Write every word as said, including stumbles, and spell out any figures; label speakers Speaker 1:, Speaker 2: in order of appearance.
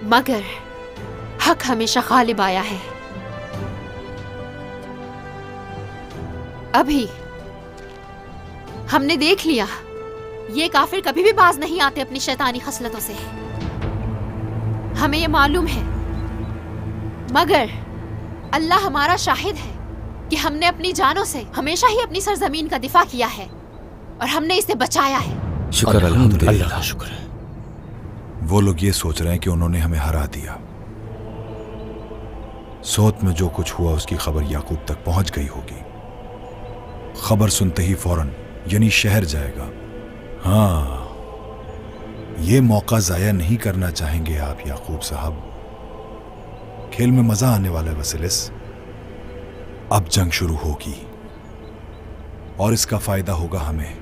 Speaker 1: मगर हक हमेशा गालिब आया है। अभी हमने देख लिया, ये काफिर कभी भी बाज नहीं आते अपनी शैतानी खसलतों से। हमें ये मालूम है, मगर अल्लाह हमारा शाहिद है कि हमने अपनी जानों से हमेशा ही अपनी सरजमीन का दिफा किया है और हमने इसे बचाया है।
Speaker 2: शुक्र अल्हम्दुलिल्लाह का
Speaker 3: शुक्र है। वो लोग ये सोच रहे हैं कि उन्होंने हमें हरा दिया। सोत में जो कुछ हुआ उसकी खबर याकूब तक पहुंच गई होगी। खबर सुनते ही फौरन यानी शहर जाएगा। हाँ, ये मौका जाया नहीं करना चाहेंगे आप याकूब साहब। खेल में मजा आने वाला है वसीलिस। अब जंग शुरू होगी और इसका फायदा होगा हमें।